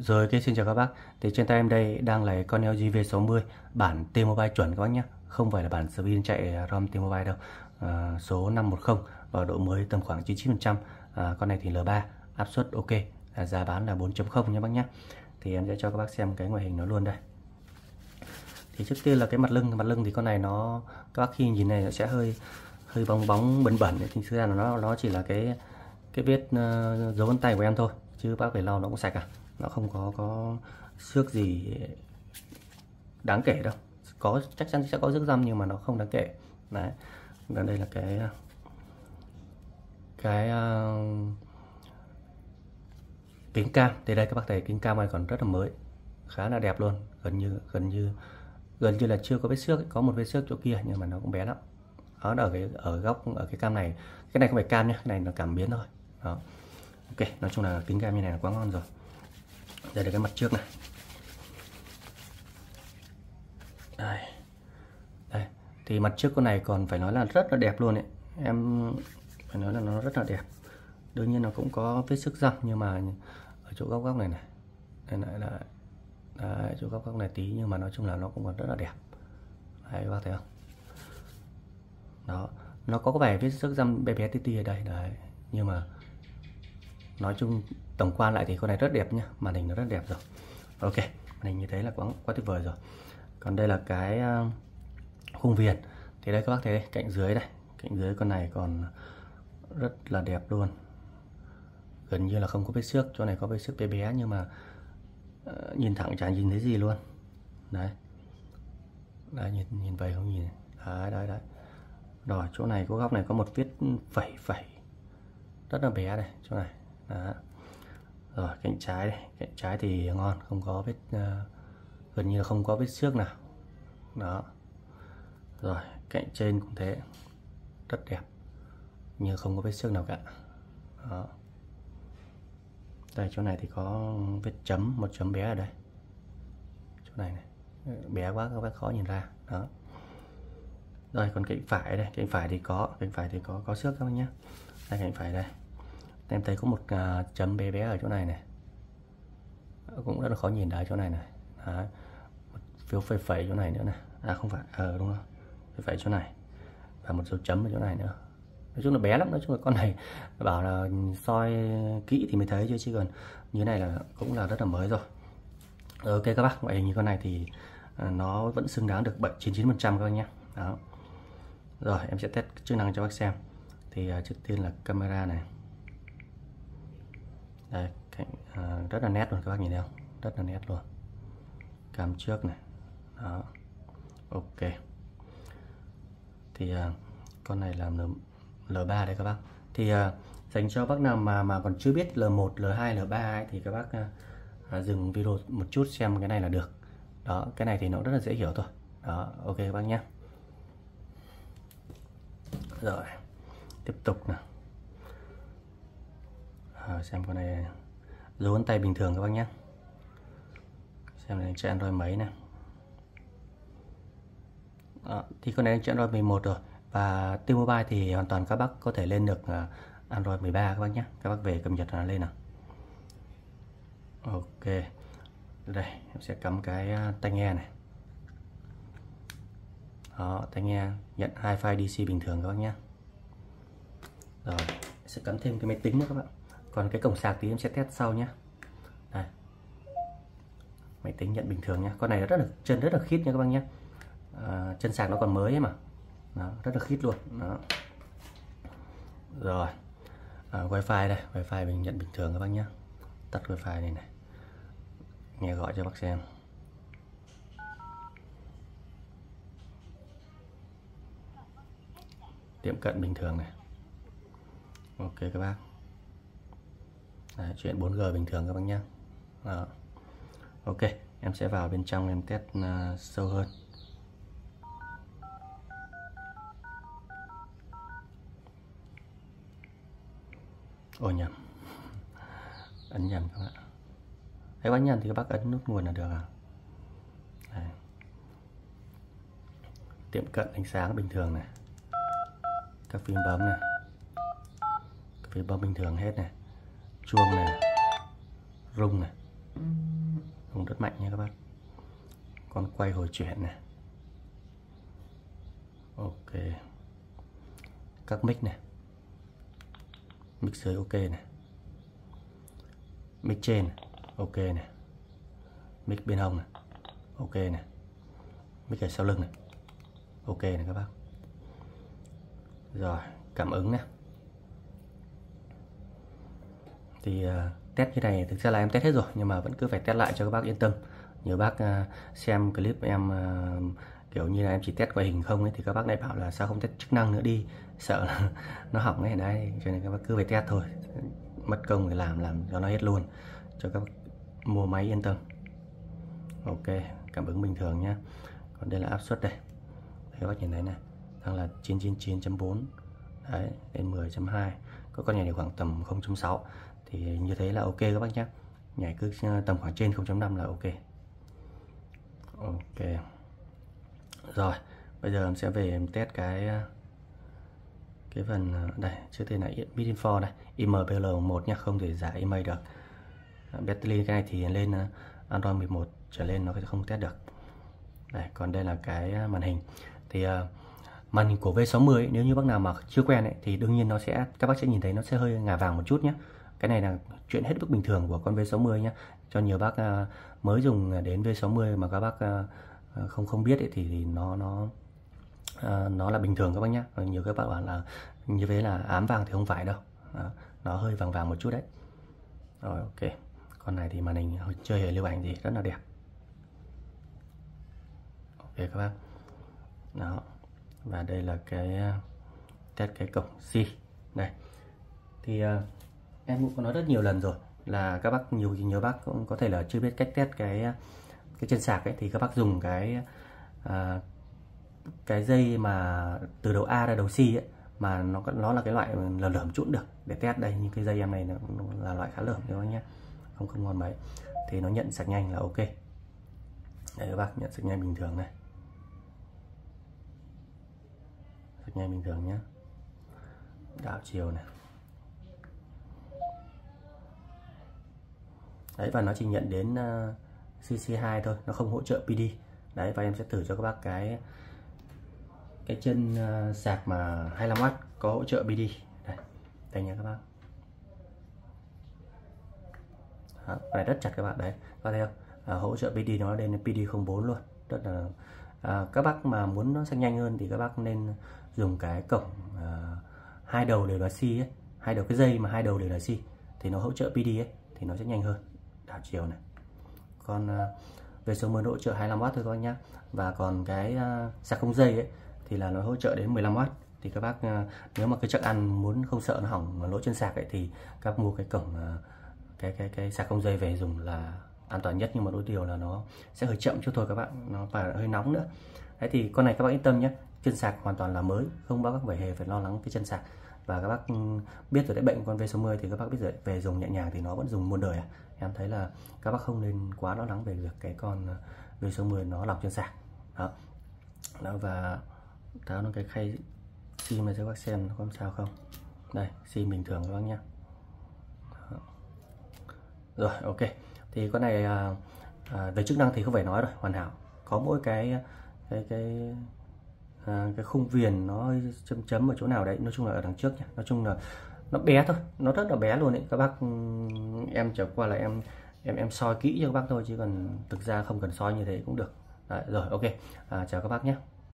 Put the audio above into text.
Rồi, ok, xin chào các bác. Thì trên tay em đây đang là con LG V60 bản T-Mobile chuẩn các bác nhé. Không phải là bản Spin chạy ROM T-Mobile đâu. Số 510 và độ mới tầm khoảng 99%. Con này thì L3, áp suất ok. Giá bán là 4.0 nhé bác nhé. Thì em sẽ cho các bác xem cái ngoại hình nó luôn đây. Thì trước tiên là cái mặt lưng thì con này nó, các bác khi nhìn này nó sẽ hơi bóng bóng bẩn bẩn. Thì thực ra là nó chỉ là cái vết dấu vân tay của em thôi, chứ bác phải lau nó cũng sạch nó không có xước gì đáng kể đâu. Chắc chắn sẽ có rước răm nhưng mà nó không đáng kể. Đấy, và đây là cái kính cam. Thì đây các bác thấy kính cam này còn rất là mới, khá là đẹp luôn, gần như là chưa có vết xước. Có một vết xước chỗ kia nhưng mà nó cũng bé lắm. Đó, ở góc ở cái cam này, cái này không phải cam nhé, cái này là cảm biến thôi. Đó, ok, nói chung là kính cam như này là quá ngon rồi. Đây là cái mặt trước này. Đây, thì mặt trước con này còn phải nói là rất là đẹp luôn ấy. Em phải nói là nó rất là đẹp. Đương nhiên nó cũng có vết xước răm, nhưng mà ở chỗ góc này đây lại là đấy, chỗ góc này tí, nhưng mà nói chung là nó cũng còn rất là đẹp. Đấy, các bác thấy không? Đó, nó có vẻ vết xước răm bé bé tí tí ở đây đấy, nhưng mà nói chung tổng quan lại thì con này rất đẹp nhá, màn hình nó rất đẹp rồi. Ok, màn hình như thế là quá tuyệt vời rồi. Còn đây là cái khung viền. Thì đây các bác thấy đây, cạnh dưới con này còn rất là đẹp luôn, gần như là không có vết xước. Chỗ này có vết xước bé bé nhưng mà nhìn thẳng chả nhìn thấy gì luôn. Đấy, nhìn vậy không nhìn. Đấy. Rồi chỗ này có góc này có một vết phẩy rất là bé này, chỗ này. Đó. Rồi cạnh trái đây, cạnh trái thì ngon, không có vết gần như là không có vết xước nào. Đó. Rồi cạnh trên cũng thế, rất đẹp, nhưng không có vết xước nào cả. Đó. Đây chỗ này thì có vết chấm, một chấm bé ở đây. Chỗ này bé quá các bác khó nhìn ra. Đó. Rồi còn cạnh phải đây, cạnh phải thì có xước các bác nhé. Đây cạnh phải đây, em thấy có một chấm bé bé ở chỗ này cũng rất là khó nhìn. Đấy chỗ này đấy. Một phiếu phẩy chỗ này nữa này, không phải, đúng rồi, phẩy chỗ này và một dấu chấm ở chỗ này nữa. Nói chung là bé lắm. Nói chung là con này bảo là soi kỹ thì mới thấy, chứ còn như này là cũng là rất là mới rồi. Ok các bác, ngoại hình như con này thì nó vẫn xứng đáng được 99% các bác nhé. Đó. Rồi em sẽ test chức năng cho bác xem. Thì trước tiên là camera này. Đây, rất là nét luôn, các bác nhìn thấy không? Rất là nét luôn. Cam trước này. Đó. Ok. Thì con này là L3 đây các bác. Thì dành cho bác nào mà còn chưa biết L1, L2, L3 ấy, thì các bác dừng video một chút xem cái này là được. Đó, cái này thì nó rất là dễ hiểu thôi. Đó, ok các bác nhé. Rồi, tiếp tục nào. Xem con này dấu vân tay bình thường các bác nhé. Xem này chạy Android mấy nè. Thì con này chạy Android 11 rồi. Và T-Mobile thì hoàn toàn các bác có thể lên được Android 13 các bác nhé. Các bác về cập nhật là lên nào. Ok. Đây, em sẽ cắm cái tai nghe này. Đó, tai nghe nhận hai file DC bình thường các bác nhé. Rồi, sẽ cắm thêm cái máy tính nữa các bạn. Còn cái cổng sạc thì em sẽ test sau nhé. Đây. Máy tính nhận bình thường nhé. Con này chân rất là khít nha các bác nhé. Chân sạc nó còn mới ấy mà. Đó, rất là khít luôn. Đó. Rồi. Wi-Fi đây, Wi-Fi mình nhận bình thường các bác nhé. Tắt Wi-Fi này này. Nghe gọi cho bác xem. Tiệm cận bình thường này. Ok các bác. Đấy, chuyện 4G bình thường các bác nhé. Đó. Ok, em sẽ vào bên trong em test sâu hơn. Ôi nhầm, ấn nhầm các bạn. Thấy bác nhầm thì các bác ấn nút nguồn là được à. Đây. Tiệm cận ánh sáng bình thường này, các phím bấm này, các phím bấm bình thường hết này, chuông này, rung này. rung rất mạnh nha các bác. Con quay hồi chuyển này. Ok. Các mic này, mic dưới ok này, mic trên này, ok này, mic bên hông này, ok này, mic ở sau lưng này, ok này các bác. Rồi cảm ứng này thì test như này thực ra là em test hết rồi, nhưng mà vẫn cứ phải test lại cho các bác yên tâm. Nhiều bác xem clip em kiểu như là em chỉ test ngoại hình không ấy, thì các bác lại bảo là sao không test chức năng nữa đi, sợ là nó hỏng ấy đấy, cho nên các bác cứ phải test thôi, mất công thì làm cho nó hết luôn, cho các bác mua máy yên tâm. Ok, cảm ứng bình thường nhá. Còn đây là áp suất đây, các bác nhìn thấy này, đang là 999.4 đấy, đến 10.2, có con nhảy khoảng tầm 0.6, thì như thế là ok các bác nhé. Nhảy cứ tầm khoảng trên 0.5 là ok. Ok rồi, bây giờ em sẽ về em test cái phần đây, trước tiên là Midinfo này, IMPL1 nhá, không thể giả email được. Battery cái này thì lên Android 11 trở lên nó sẽ không test được. Đây, còn đây là cái màn hình. Thì màn hình của V60 ấy, nếu như bác nào mà chưa quen ấy, thì đương nhiên nó sẽ, các bác sẽ nhìn thấy nó sẽ hơi ngả vàng một chút nhé. Cái này là chuyện hết mức bình thường của con V60 nhé. Cho nhiều bác mới dùng đến V60 mà các bác không biết ấy, thì nó là bình thường các bác nhé. Nhiều các bác bảo là như thế là ám vàng thì không phải đâu. Nó hơi vàng vàng một chút đấy. Rồi ok. Con này thì màn hình chơi hề lưu ảnh gì rất là đẹp. Ok các bác. Đó. Và đây là cái test cái cổng C. Đây. Thì em cũng có nói rất nhiều lần rồi là các bác nhiều bác cũng có thể là chưa biết cách test cái chân sạc ấy, thì các bác dùng cái dây mà từ đầu A ra đầu C ấy, mà nó là cái loại lởm chút được để test. Đây, như cái dây em này nó là loại khá lởm các bác nhé, không ngon mấy, thì nó nhận sạc nhanh là ok. Đây các bác, nhận sạc nhanh bình thường này, sạc nhanh bình thường nhé, đảo chiều này. Đấy, và nó chỉ nhận đến CC2 thôi, nó không hỗ trợ PD. Đấy, và em sẽ thử cho các bác cái chân sạc mà 25W có hỗ trợ PD. Đây nha các bác. Đó, cái này rất chặt các bạn đấy, có thấy không? Hỗ trợ PD nó lên PD04 luôn, rất là các bác mà muốn nó sạc nhanh hơn thì các bác nên dùng cái cổng hai đầu đều là C ấy, hai đầu cái dây mà hai đầu đều là C thì nó hỗ trợ PD ấy, thì nó sẽ nhanh hơn, đảo chiều này. Còn về số 10 hỗ trợ 25W thôi các bác nhá. Và còn cái sạc không dây ấy thì là nó hỗ trợ đến 15W. Thì các bác nếu mà cái chắc ăn muốn không sợ nó hỏng lỗ chân sạc ấy, thì các bác mua cái cổng cái sạc không dây về dùng là an toàn nhất. Nhưng mà đôi điều là nó sẽ hơi chậm chút thôi các bạn, nó phải hơi nóng nữa. Đấy, thì con này các bác yên tâm nhé, chân sạc hoàn toàn là mới, không bác phải lo lắng cái chân sạc. Và các bác biết rồi đấy, bệnh con V60 thì các bác biết rồi, về dùng nhẹ nhàng thì nó vẫn dùng muôn đời. Em thấy là các bác không nên quá lo lắng về việc cái con V60 nó lọc chân sạc. Đó, và tháo nó cái khay sim này cho các bác xem nó có sao không. Đây, sim bình thường các bác nhé. Rồi ok, thì con này về chức năng thì không phải nói rồi, hoàn hảo. Có mỗi cái khung viền nó chấm ở chỗ nào đấy, nói chung là ở đằng trước nhá. Nói chung là nó bé thôi, nó rất là bé luôn đấy các bác. Em trở qua là em soi kỹ cho các bác thôi, chứ còn thực ra không cần soi như thế cũng được. Đấy, rồi ok, chào các bác nhé.